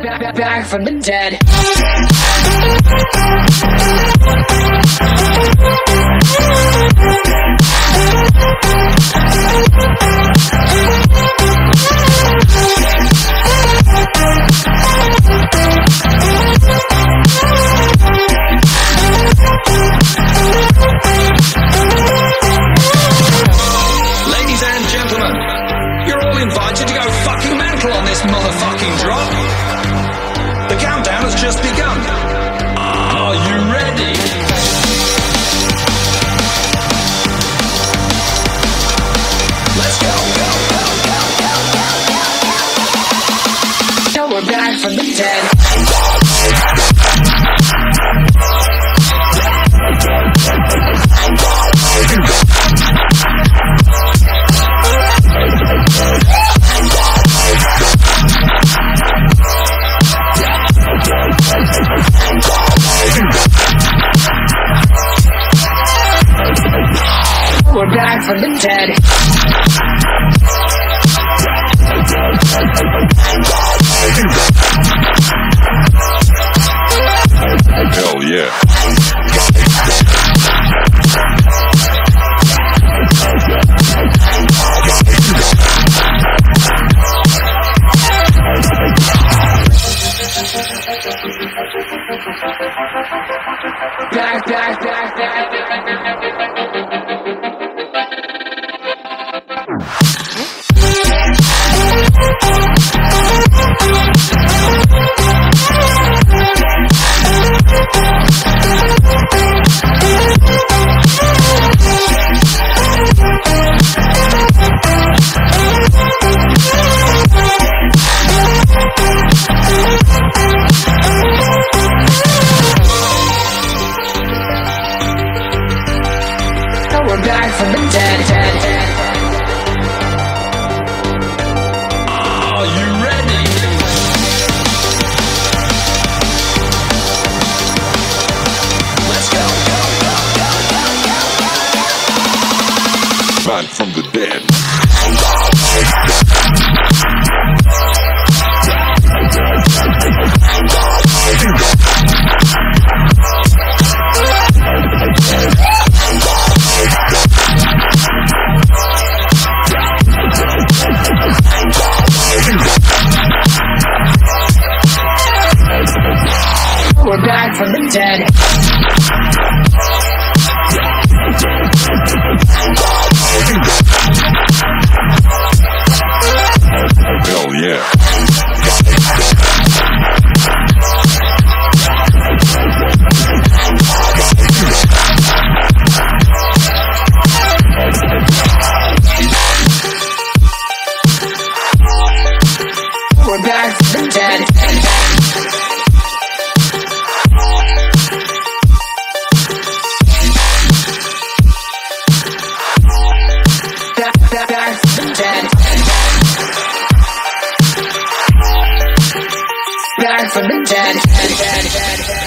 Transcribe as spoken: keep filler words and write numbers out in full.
back, back from the dead. Ladies and gentlemen, you're all invited to go fucking mental on this motherfucking drop. The countdown has just begun. Are you ready? Let's go, go, go, go, go, go. Now we're back from the dead. We're back from the dead. Hell yeah. Back, back, back, back, back. We're back from the dead, dead, dead. Are you ready? Let's go, go, go, go, go, go. Back from the dead. We're back from the dead. Hell yeah. We're back from the dead. Back, back, back from the dead. Back from the dead.